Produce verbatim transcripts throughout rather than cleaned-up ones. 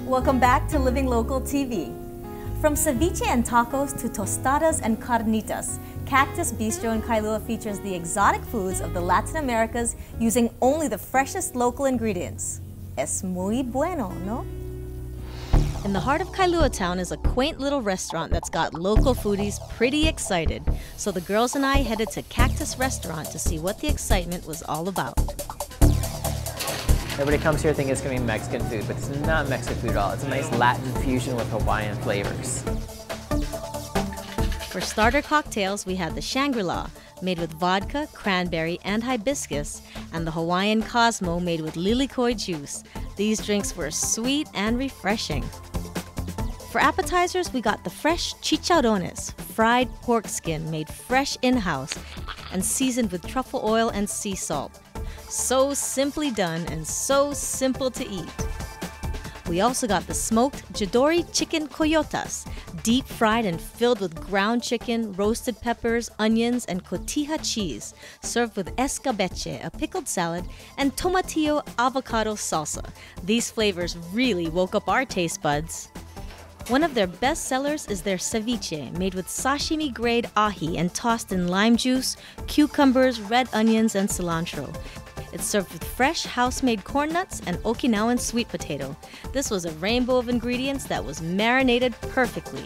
Welcome back to Living Local T V. From ceviche and tacos to tostadas and carnitas, Cactus Bistro in Kailua features the exotic foods of the Latin Americas using only the freshest local ingredients. Es muy bueno, no? In the heart of Kailua town is a quaint little restaurant that's got local foodies pretty excited. So the girls and I headed to Cactus Restaurant to see what the excitement was all about. Everybody comes here thinking it's going to be Mexican food, but it's not Mexican food at all. It's a nice Latin fusion with Hawaiian flavors. For starter cocktails, we had the Shangri-La, made with vodka, cranberry, and hibiscus, and the Hawaiian Cosmo, made with lilikoi juice. These drinks were sweet and refreshing. For appetizers, we got the fresh chicharrones, fried pork skin made fresh in-house and seasoned with truffle oil and sea salt. So simply done and so simple to eat. We also got the smoked Jadori chicken coyotas, deep fried and filled with ground chicken, roasted peppers, onions, and cotija cheese, served with escabeche, a pickled salad, and tomatillo avocado salsa. These flavors really woke up our taste buds. One of their best sellers is their ceviche, made with sashimi-grade ahi and tossed in lime juice, cucumbers, red onions, and cilantro. It's served with fresh house-made corn nuts and Okinawan sweet potato. This was a rainbow of ingredients that was marinated perfectly.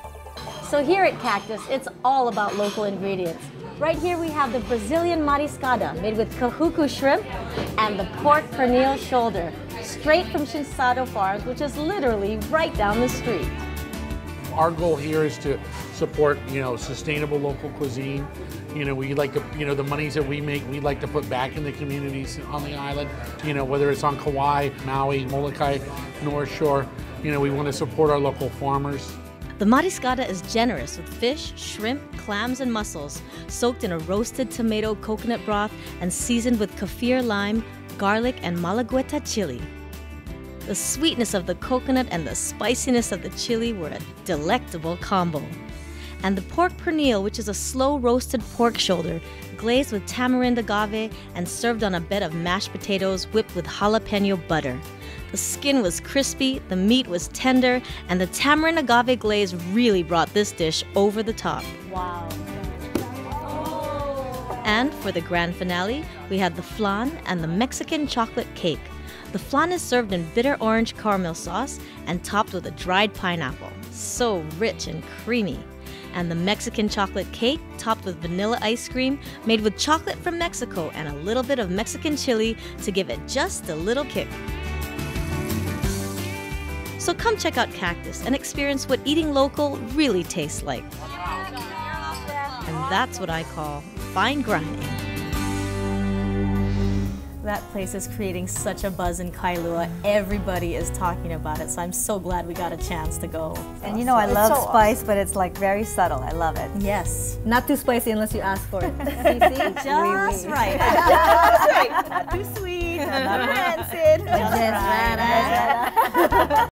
So here at Cactus, it's all about local ingredients. Right here we have the Brazilian mariscada, made with kahuku shrimp, and the pork pernil shoulder, straight from Shinsado Farms, which is literally right down the street. Our goal here is to support, you know, sustainable local cuisine. You know, we like to, you know, the monies that we make, we like to put back in the communities on the island. You know, whether it's on Kauai, Maui, Molokai, North Shore, you know, we want to support our local farmers. The mariscada is generous with fish, shrimp, clams, and mussels, soaked in a roasted tomato coconut broth and seasoned with kaffir lime, garlic, and malagueta chili. The sweetness of the coconut and the spiciness of the chili were a delectable combo. And the pork pernil, which is a slow-roasted pork shoulder, glazed with tamarind agave and served on a bed of mashed potatoes whipped with jalapeno butter. The skin was crispy, the meat was tender, and the tamarind agave glaze really brought this dish over the top. Wow. And for the grand finale, we had the flan and the Mexican chocolate cake. The flan is served in bitter orange caramel sauce and topped with a dried pineapple. So rich and creamy. And the Mexican chocolate cake topped with vanilla ice cream made with chocolate from Mexico and a little bit of Mexican chili to give it just a little kick. So come check out Cactus and experience what eating local really tastes like. And that's what I call fine grining. That place is creating such a buzz in Kailua. Everybody is talking about it, so I'm so glad we got a chance to go. And you know, I love so spice, awesome. But it's like very subtle. I love it. Yes. Not too spicy unless you ask for it. Just oui, oui. right. Just right. Not too sweet, not rancid. Just right.